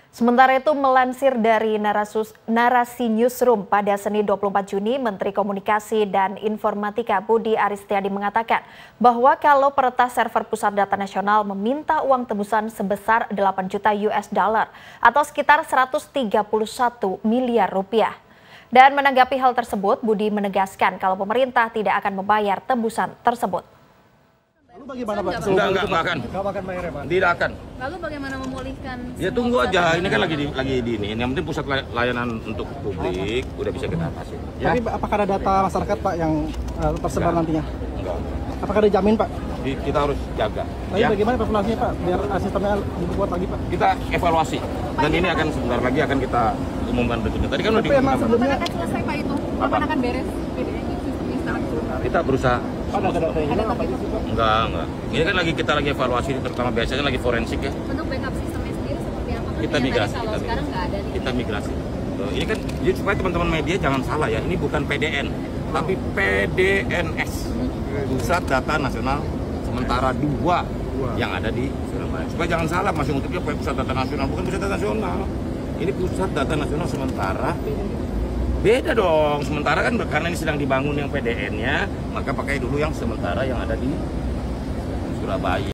Sementara itu, melansir dari narasi newsroom pada Senin 24 Juni, Menteri Komunikasi dan Informatika Budi Aristiadi mengatakan bahwa kalau peretas server Pusat Data Nasional meminta uang tebusan sebesar 8 juta US dollar atau sekitar 131 miliar rupiah. Dan menanggapi hal tersebut, Budi menegaskan kalau pemerintah tidak akan membayar tebusan tersebut. Lalu bagaimana Pak? Enggak akan. Bayarnya, Pak? Tidak akan. Lalu bagaimana memulihkan? Ya tunggu aja, ini kan lagi di ini. Yang penting pusat layanan untuk publik udah bisa kita atasi. Ya? Tapi apakah ada data masyarakat Pak yang tersebar nantinya? Enggak. Apakah ada jamin Pak? Kita harus jaga. Tapi bagaimana evaluasinya Pak? Biar sistemnya dibuat lagi Pak? Kita evaluasi. Dan ini akan sebentar lagi akan kita umumkan berikutnya. Tadi kan udah emang sebelumnya akan selesai Pak itu? Kapan akan beres? Kita berusaha. ada data apa itu Pak? Enggak. Ini kan kita lagi evaluasi, terutama biasanya lagi forensik ya. Untuk backup sistemnya sendiri seperti apa? Kita migrasi. Kalau sekarang nggak ada nih. Kita migrasi. Ini kan jadi supaya teman-teman media jangan salah ya. Ini bukan PDN, tapi PDNS. Pusat Data Nasional Sementara 2 yang ada di Surabaya. Supaya jangan salah, masih untuknya Pusat Data Nasional, bukan Pusat Data Nasional. Ini Pusat Data Nasional Sementara. Beda dong, sementara kan karena ini sedang dibangun yang PDN-nya, maka pakai dulu yang sementara yang ada di Surabaya.